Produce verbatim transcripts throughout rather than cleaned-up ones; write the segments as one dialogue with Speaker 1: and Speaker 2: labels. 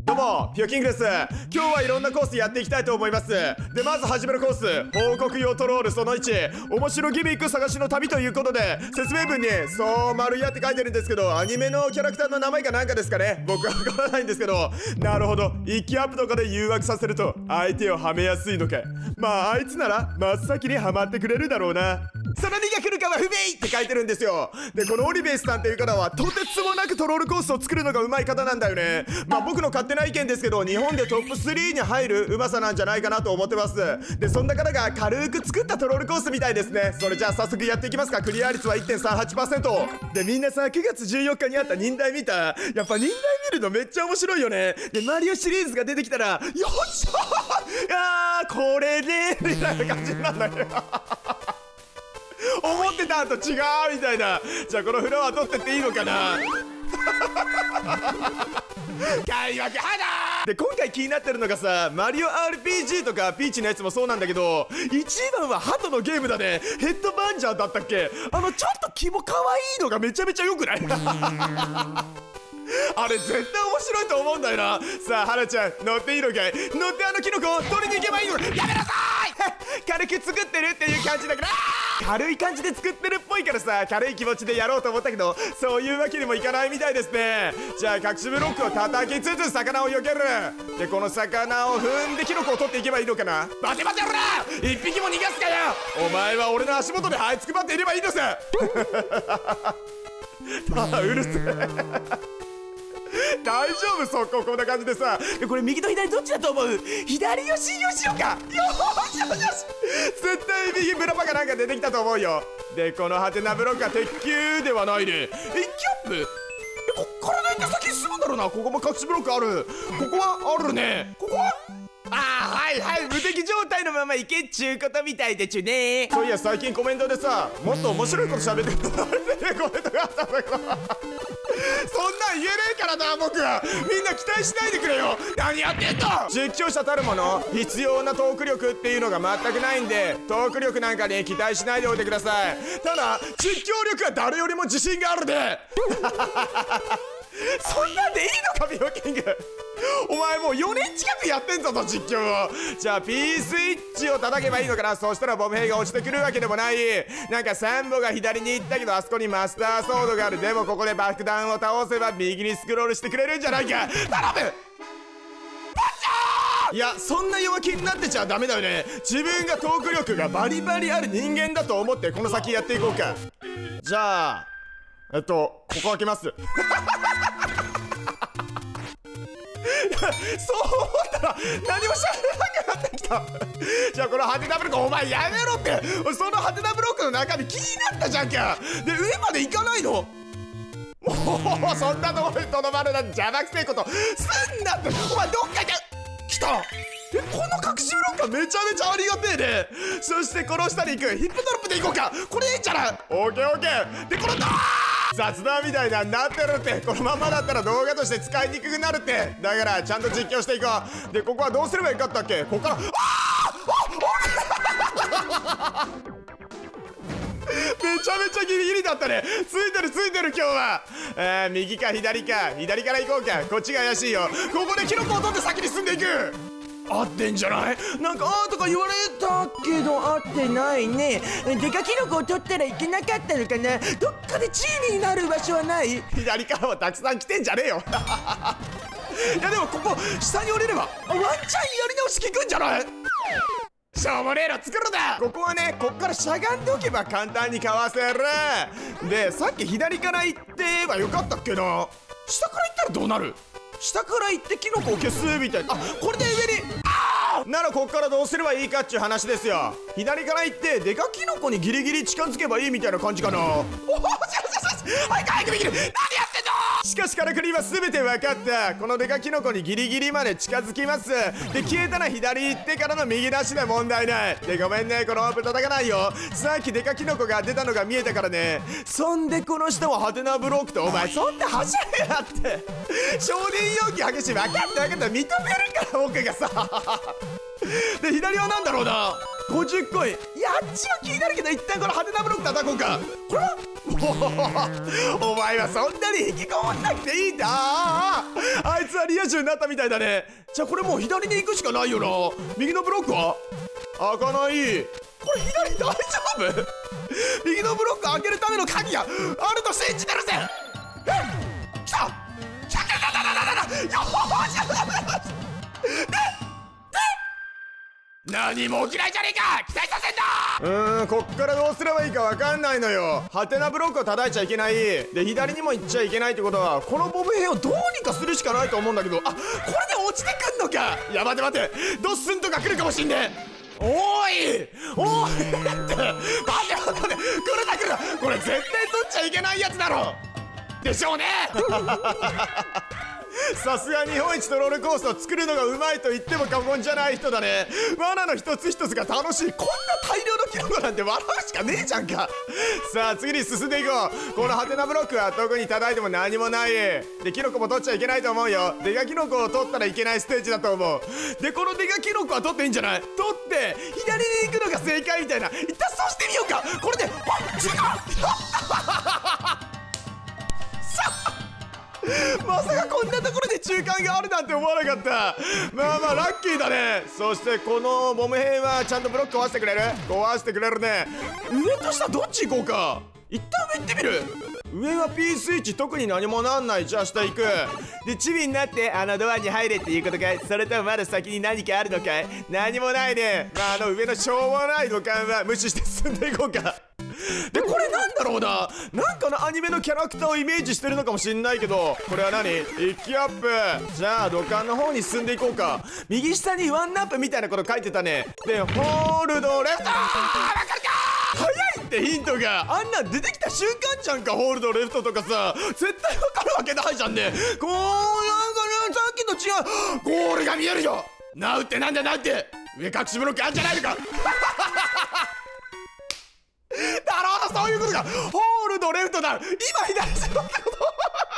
Speaker 1: どうもピョキングです。今日はいろんなコースやっていきたいと思います。でまず始めるコース、報告用トロールそのいち、面白ギミック探しの旅ということで、説明文にそう丸屋って書いてるんですけど、アニメのキャラクターの名前かなんかですかね、僕は分からないんですけど、なるほど、一気アップとかで誘惑させると相手をはめやすいのか。まああいつなら真っ先にはまってくれるだろうな。その荷が来るかは不明って書いてるんですよ。でこのオリベイスさんっていう方はとてつもなくトロールコースを作るのが上手い方なんだよね。まあ僕の勝手な意見ですけど、日本でトップスリーに入る上手さなんじゃないかなと思ってます。でそんな方が軽く作ったトロールコースみたいですね。それじゃあ早速やっていきますか。クリア率は いってんさんはちパーセント で、みんなさくがつじゅうよっかにあった忍耐見た？やっぱ忍耐見るのめっちゃ面白いよね。でマリオシリーズが出てきたらよっしゃーあーこれねみたいな感じなんだけど思ってたんと違うみたいな。じゃあこのフロア取ってっていいのかな開幕花で、今回気になってるのがさ、マリオ アールピージー とかピーチのやつもそうなんだけど、一番はハトのゲームだね。ヘッドバンジャーだったっけ。あのちょっとキモ可愛いのがめちゃめちゃ良くないあれ絶対面白いと思うんだよな。さあハナちゃん乗っていいのかい。乗ってあのキノコを取りに行けばいいのか。やめなさい軽く作ってるっていう感じだから、軽い感じで作ってるっぽいからさ、軽い気持ちでやろうと思ったけど、そういうわけにもいかないみたいですね。じゃあ隠しブロックを叩きつつ魚を避ける。でこの魚を踏んでキノコを取っていけばいいのかな。待て待ておら一匹も逃がすかよ。お前は俺の足元で這いつくばっていればいいのさああうるせえ大丈夫そここんな感じでさ。これ右と左どっちだと思う。左よしよしよか。よしよしよし絶対右ブラパかなんか出てきたと思うよ。でこのハテナブロックは鉄球ではないね。えキャップえこっからなんか先進むんだろうな。ここも隠しブロックある。ここはあるね。ここはあーはいはい無敵状態のままいけっちゅうことみたいでちゅね。そういや最近コメントでさ、もっと面白いこと喋ってくださいってコメントがあったんだけどそんなん言えねえからな僕は。みんな期待しないでくれよ。何やってんの。実況者たるもの必要なトーク力っていうのが全くないんで、トーク力なんかに期待しないでおいてください。ただ実況力は誰よりも自信があるでそんなんでいいのかビオキングお前もうよねん近くやってんぞと実況を。じゃあ P スイッチを叩けばいいのかな。そしたらボム兵が落ちてくるわけでもない。なんかサンボが左に行ったけど、あそこにマスターソードがある。でもここで爆弾を倒せば右にスクロールしてくれるんじゃないか。頼むいやそんな弱気になってちゃダメだよね。自分がトーク力がバリバリある人間だと思ってこの先やっていこうか。じゃあえっとここ開けますそう思ったら何もしゃべらなくなってきたじゃあこのハテナブロックお前やめろって。そのハテナブロックの中身気になったじゃんか。で上まで行かないの。もうそんなところにとどまるなんて邪魔くせえことすんなって。お前どっかで来た。えこの隠しブロックはめちゃめちゃありがてえね。そしてこの下に行くヒップドロップで行こうか。これいいんじゃない。オーケーオーケーでこの雑談みたいなになってるって。このままだったら動画として使いにくくなるって。だからちゃんと実況していこう。でここはどうすればよかったっけ。ここからああめちゃめちゃギリギリだったね。ついてるついてる今日は。えー、右か左か。左から行こうか。こっちが怪しいよ。ここでキノコを取って先に進んでいく。合ってんじゃない。なんかあーとか言われたけど合ってないね。デカキノコを取ったらいけなかったのかな。どっかでチームになる場所はない。左からはたくさん来てんじゃねえよいやでもここ下に降りればワンチャンやり直し効くんじゃない。しょうもねえの作るな。ここはね、こっからしゃがんでおけば簡単にかわせる。でさっき左から行ってはよかったっけな。下から行ったらどうなる。下から行ってキノコを消すみたいな。あこれで上にあーならこっからどうすればいいかっちゅう話ですよ。左から行ってデカキノコにギリギリ近づけばいいみたいな感じかな。おおしよしよしはい早く右に何やってんの。しかしカラクリは全て分かった。このデカキノコにギリギリまで近づきます。で消えたら左行ってからの右出しで問題ない。でごめんねこのオープン叩かないよ。さっきデカキノコが出たのが見えたからね。そんでこの下はハテナブロックとお前そんな走れやって承認要求激しい。分かった分かった認めるから僕がさで左は何だろうな。ごじゅっコイン。いやあっちは気になるけど一旦このハテナブロック叩こうか。これはお前はそんなに引きこもんなくていいんだ。あああいつはリア充になったみたいだね。じゃあこれもう左に行くしかないよな。右のブロックは開かない。これ左大丈夫？右のブロック開けるための鍵があると信じてるぜ。え、来た。来た来た来た来た。よーし。で何も起きないじゃねえか。期待させんだ。うーん、こっからどうすればいいかわかんないのよ。ハテナブロックを叩いちゃいけない。で左にも行っちゃいけないってことは、このボブ兵をどうにかするしかないと思うんだけど、あ、これで落ちてくんのか。いや待て待て、ドッスンとか来るかもしんねえ。おーいおーいって待て待て、来るな来るな。これ絶対取っちゃいけないやつだろでしょうね。さすが日本一トロールコースを作るのがうまいと言っても過言じゃない人だね。罠の一つ一つが楽しい。こんな大量のキノコなんて笑うしかねえじゃんか。さあ次に進んでいこう。このハテナブロックは特に叩いても何もない。でキノコも取っちゃいけないと思うよ。デカキノコを取ったらいけないステージだと思う。でこのデカキノコは取っていいんじゃない。取って左に行くのが正解みたいな。一旦そうしてみようか。これであっ違うまさかこんなところで中間があるなんて思わなかった。まあまあラッキーだね。そしてこのボム兵はちゃんとブロック壊してくれる壊してくれるね。上と下どっち行こうか。一旦上行ってみる。上は P スイッチ特に何もなんない。じゃあ下行く。でチビになってあのドアに入れっていうことかい。それともまだ先に何かあるのかい。何もないね。まああの上のしょうもない土管は無視して進んでいこうか。でこれなんだろうな。なんかのアニメのキャラクターをイメージしてるのかもしんないけど、これは何。一気アップ。じゃあ土管の方に進んでいこうか。右下にワンナップみたいなこと書いてたね。でホールドレフト。わかるか。早いってヒントが。あんなん出てきた瞬間じゃんか。ホールドレフトとかさ絶対わかるわけないじゃんね。こうなんかねさっきと違う。ゴールが見えるよ。ナウってなんだナウって。上隠しブロックあんじゃないのかだろうな。そういうことか。ホールドレフトだ。今左下のってこと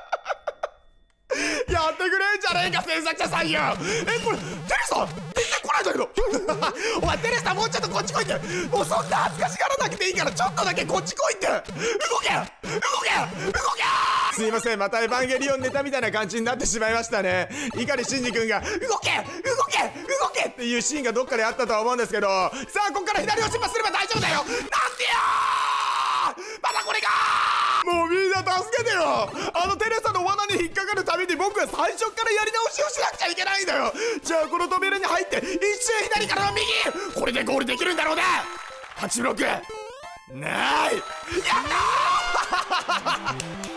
Speaker 1: やってくれんじゃねえか制作者さんよ。えこれテレサ全然来ないんだけどお前テレサもうちょっとこっち来いって。もうそんな恥ずかしがらなくていいからちょっとだけこっち来いって。動け動け動け。すいません、またエヴァンゲリオンネタみたいな感じになってしまいましたね。碇シンジ君が動け動け動けっていうシーンがどっかであったとは思うんですけど、さあこっから左を出発すれば大丈夫だよ。なんでよまたこれか。もうみんな助けてよ。あのテレサの罠に引っかかるために僕は最初からやり直しをしなくちゃいけないんだよ。じゃあこの扉に入って一瞬左からの右。これでゴールできるんだろうな。はちブロックない。やったー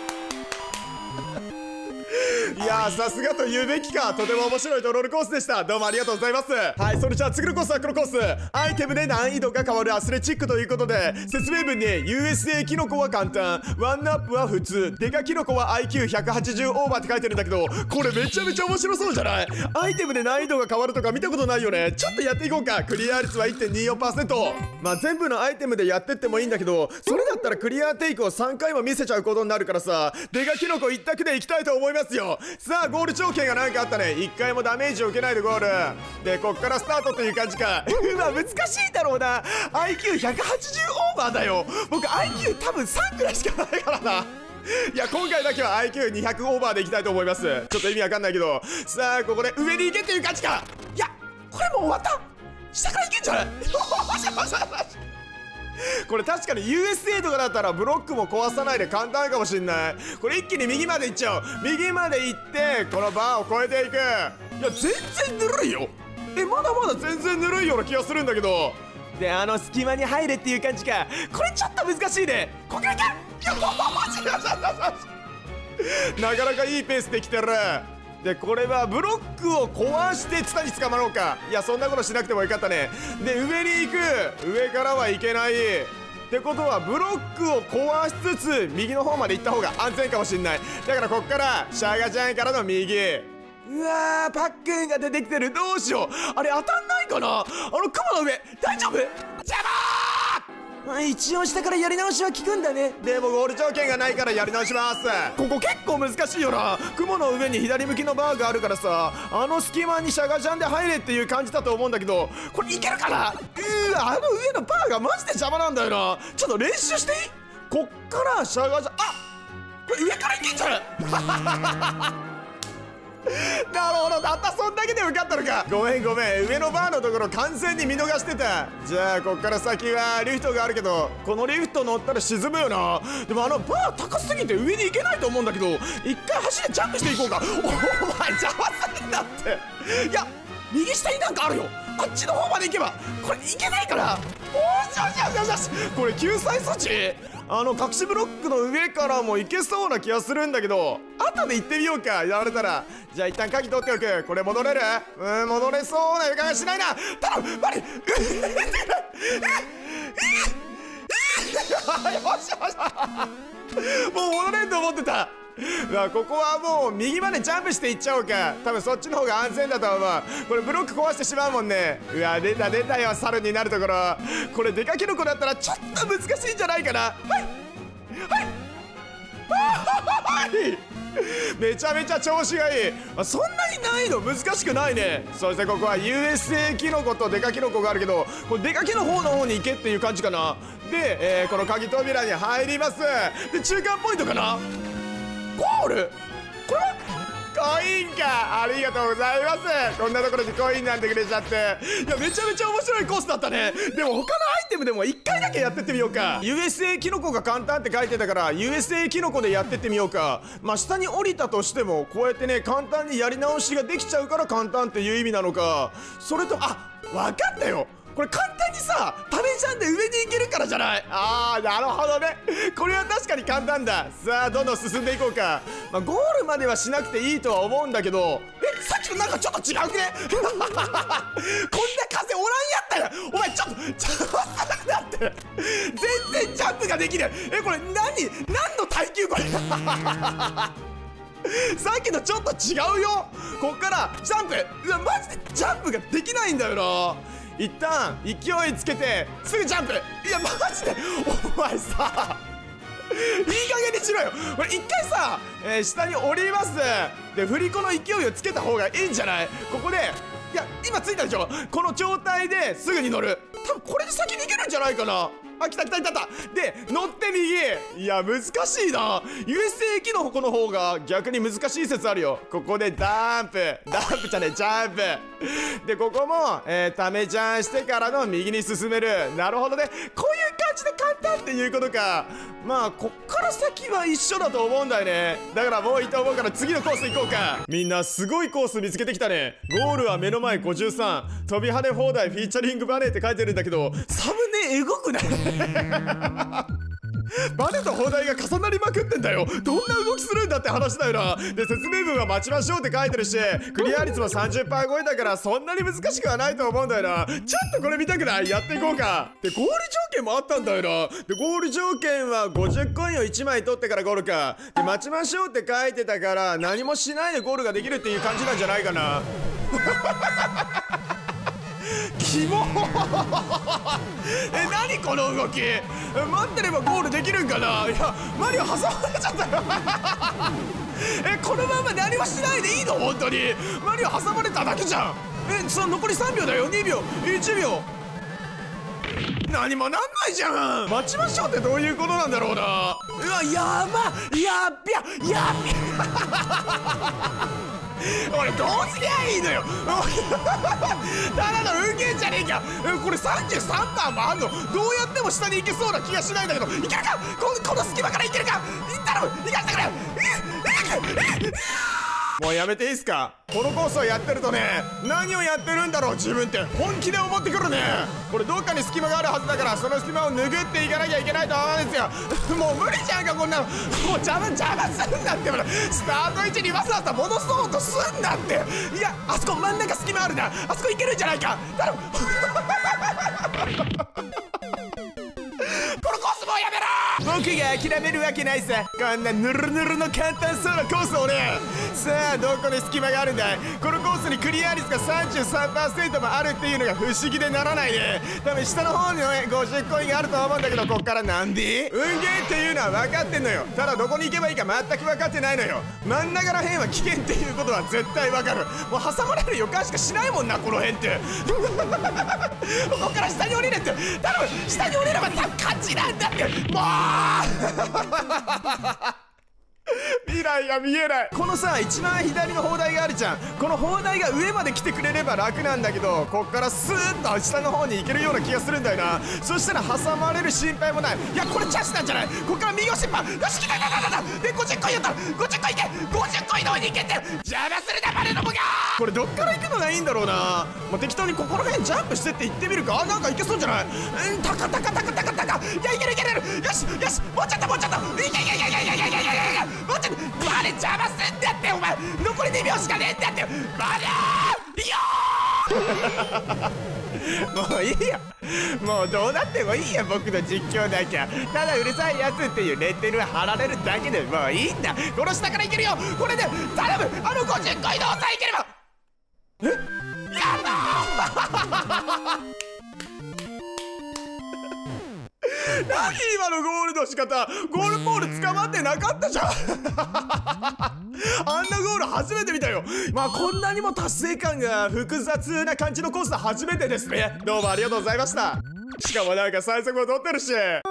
Speaker 1: いやーさすがと言うべきか。とても面白いトロールコースでした。どうもありがとうございます。はい、それじゃあ次のコースはこのコース。アイテムで難易度が変わるアスレチックということで、説明文に ユーエスエー キノコは簡単、ワンナップは普通、デカキノコは アイキューひゃくはちじゅう オーバーって書いてるんだけど、これめちゃめちゃ面白そうじゃない。アイテムで難易度が変わるとか見たことないよね。ちょっとやっていこうか。クリア率は いってんによんパーセント。 まあ全部のアイテムでやってってもいいんだけど、それだったらクリアテイクをさんかいも見せちゃうことになるからさ、デカキノコ一択でいきたいと思いますよ。さあゴール条件が何かあったね。いっかいもダメージを受けないでゴールで、こっからスタートっていう感じか。うわ難しいだろうな。 アイキューひゃくはちじゅう オーバーだよ。僕 アイキュー 多分さんぐらいしかないからな。いや今回だけは アイキューにひゃく オーバーでいきたいと思います。ちょっと意味わかんないけど、さあここで上に行けっていう感じか。いやこれもう終わった。下から行けんじゃないこれ確かに ユーエスエー とかだったらブロックも壊さないで簡単かもしんない。これ一気に右まで行っちゃおう。右まで行ってこのバーを越えていく。いや全然ぬるいよ。えまだまだ全然ぬるいような気がするんだけど。であの隙間に入れっていう感じか。これちょっと難しいね。ここいけよなかなかいいペースできてる。でこれはブロックを壊してツタに捕まろうか。いやそんなことしなくてもよかったね。で上に行く。上からはいけないってことはブロックを壊しつつ右の方まで行った方が安全かもしんない。だからこっからシャガちゃんからの右。うわーパックンが出てきてる。どうしよう。あれ当たんないかな。あの雲の上大丈夫。邪魔ー。一応下からやり直しは効くんだね。でもゴール条件がないからやり直します。ここ結構難しいよな。雲の上に左向きのバーがあるからさ、あの隙間にシャガジャンで入れっていう感じだと思うんだけど、これいけるかな。うーあの上のバーがマジで邪魔なんだよな。ちょっと練習していい。こっからシャガジャン、あこれ上からいけんじゃないなるほど、たったそんだけで受かったのか。ごめんごめん、上のバーのところ完全に見逃してた。じゃあこっから先はリフトがあるけど、このリフト乗ったら沈むよな。でもあのバー高すぎて上に行けないと思うんだけど、一回走ってジャンプしていこうか。お前邪魔するんだって。いや右下になんかあるよ。あっちの方まで行けばこれ行けないから。おしよしよしよしよし、これ救済措置、あの隠しブロックの上からも行けそうな気がするんだけど、後で行ってみようか、やられたら。じゃあ一旦鍵取っておく。これ戻れる？うん、戻れそうな予感がしないな。頼むマリ。よしよし、もう戻れんと思ってた。ここはもう右までジャンプしていっちゃおうか。多分そっちの方が安全だと思う。これブロック壊してしまうもんね。うわ出た出たよ、猿になるところ。これデカキノコだったらちょっと難しいんじゃないかな。はいはいはいめちゃめちゃ調子がいい。あ、そんなに難易度難しくないね。そしてここは ユーエスエー キノコとデカキノコがあるけど、これデカキの方の方に行けっていう感じかな。で、えー、この鍵扉に入ります。で中間ポイントかな、ゴール。これはコインか。ありがとうございます。こんなところにコインなんてくれちゃって。いやめちゃめちゃ面白いコースだったね。でも他のアイテムでもいっかいだけやってってみようか。 ユーエスエー キノコが簡単って書いてたから ユーエスエー キノコでやってってみようか。まあ下に降りたとしてもこうやってね簡単にやり直しができちゃうから簡単っていう意味なのか、それとあ分かったよ、これ簡単にさタメちゃんで上に行けるからじゃない。あーなるほどね、これは確かに簡単だ。さあどんどん進んでいこうか。まあ、ゴールまではしなくていいとは思うんだけど、えさっきとなんかちょっと違うくねこんな風おらんやったよ。お前ちょっとちょっとだって全然ジャンプができる。えこれ何何の耐久これさっきのちょっと違うよ。こっからジャンプ、うわマジでジャンプができないんだよな。一旦勢いつけてすぐジャンプ。いやマジでお前さいい加減にしろよ。これ一回さ、えー、下に降ります。で振り子の勢いをつけた方がいいんじゃない。ここでいや今ついたでしょ、この状態ですぐに乗る。多分これで先に行けるんじゃないかな。あ来た来た来た来た。で乗って右。いや難しいな。 ユーエスエー キノコの方が逆に難しい説あるよ。ここでダンプダンプじゃねえジャンプでここも、えー、ためちゃんしてからの右に進める。なるほどね、こういう感じで簡単っていうことか。まあこっから先は一緒だと思うんだよね。だからもういいと思うから次のコース行こうか。みんなすごいコース見つけてきたね。ゴールは目の前ごじゅうさん、飛び跳ね放題フィーチャリングバネって書いてるんだけど、サムネエゴくないバネと砲台が重なりまくってんだよ。どんな動きするんだって話だよな。で説明文は待ちましょうって書いてるし、クリア率も さんじゅっパーセント 超えだからそんなに難しくはないと思うんだよな。ちょっとこれ見たくない？やっていこうか。でゴール条件もあったんだよな。でゴール条件はごじゅっコインをいちまい取ってからゴールか。で待ちましょうって書いてたから何もしないでゴールができるっていう感じなんじゃないかなキモえ、何この動き。待ってればゴールできるんかな。いやマリオ挟まれちゃったよえ、このまま何もしないでいいの本当に。マリオ挟まれただけじゃん。え、その残りさんびょうだよ。にびょういちびょう何もなんないじゃん。待ちましょうってどういうことなんだろうな。うわやばやっびゃやっびゃ俺どうすりゃいいのよただの運ゲーじゃねえか。これ さんじゅうさんパーセント もあんの。どうやっても下に行けそうな気がしないんだけど、いけるか。この、この隙間からいけるか。頼む行かせてくれもうやめていいっすか。このコースをやってるとね、何をやってるんだろう自分って本気で思ってくるね。これどっかに隙間があるはずだから、その隙間を拭っていかなきゃいけないと思うんですよ。もう無理じゃんかこんなの。もう邪魔邪魔すんなって。スタート位置にわざわざ戻そうとすんなって。いやあそこ真ん中隙間あるな。あそこ行けるんじゃないか。頼むこのコースもうやめろ。僕が諦めるわけないさ。こんなぬるぬるの簡単そうなコースをね。さあどこに隙間があるんだい。このコースにクリア率が さんじゅうさんパーセント もあるっていうのが不思議でならないね。多分下の方にねごじゅうコインがあると思うんだけど、こっからなんで運ゲーっていうのは分かってんのよ。ただどこに行けばいいか全く分かってないのよ。真ん中ら辺は危険っていうことは絶対分かる。もう挟まれる予感しかしないもんなこの辺ってここから下に降りるって。頼む下に降りれば勝ちなんだって。もう未来が見えない。このさ一番左の砲台があるじゃん。この砲台が上まで来てくれれば楽なんだけど、こっからスーッと下の方に行けるような気がするんだよな。そしたら挟まれる心配もない。いやこれチャンスなんじゃない。こっから右押しっぱよし来た来た来た来た。でごじゅっこいやったらごじゅっこいけごじゅっこ移動に行けって邪魔するなバレノブが。これどっから行くのがいいんだろうな。もう適当にここら辺ジャンプしてって行ってみるか。なんか行けそうじゃない。うんタカタカタカタカタカ。いやいけるいける。よしよしもうちょっともうちょっと。いやいやいやいやいやいやいやいやいやもうちょっとバレ邪魔すんだってお前。残りにびょうしかねえんだってバレーいやもういいよ。もうどうなってもいいや僕の実況だけ。ただうるさいやつっていうレッテルは貼られるだけでもういいんだ。この下からいけるよこれで。頼むあのごじゅっこ移動さえいければ。えやったー何今のゴールの仕方。ゴールポール捕まってなかったじゃんあんなゴール初めて見たよ。まあこんなにも達成感が複雑な感じのコース初めてですね。どうもありがとうございました。しかもなんか最速も取ってるし。